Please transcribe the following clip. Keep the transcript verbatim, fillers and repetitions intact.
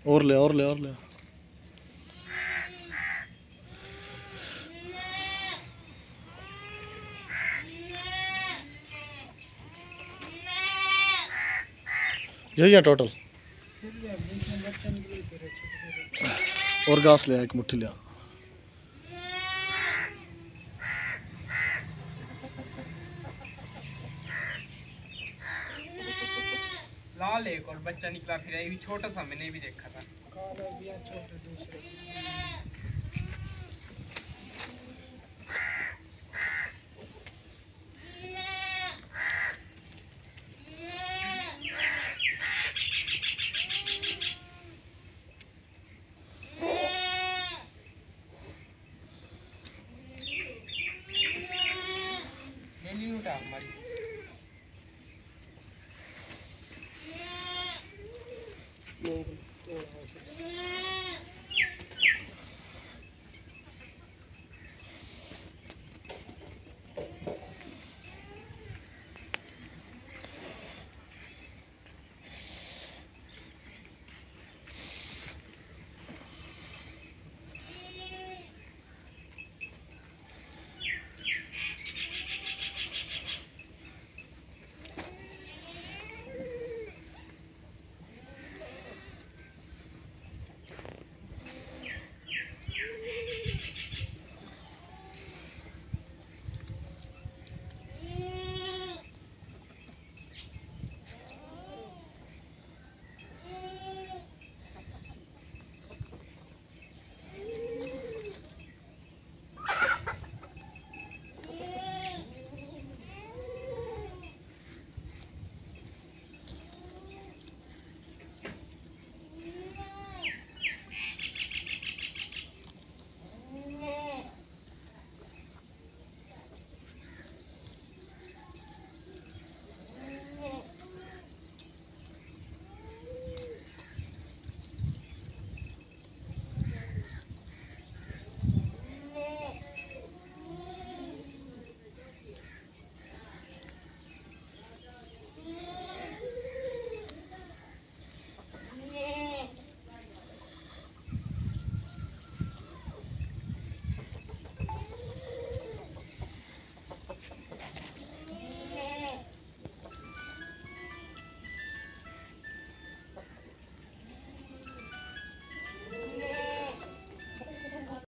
और ले और ले और ले। यही है टोटल। और घास ले एक मुट्ठी लिया। लाल एक और बच्चा निकला फिर ये भी छोटा सा, मैंने भी देखा था। छोटे दूसरे ले ली उठा हमारी।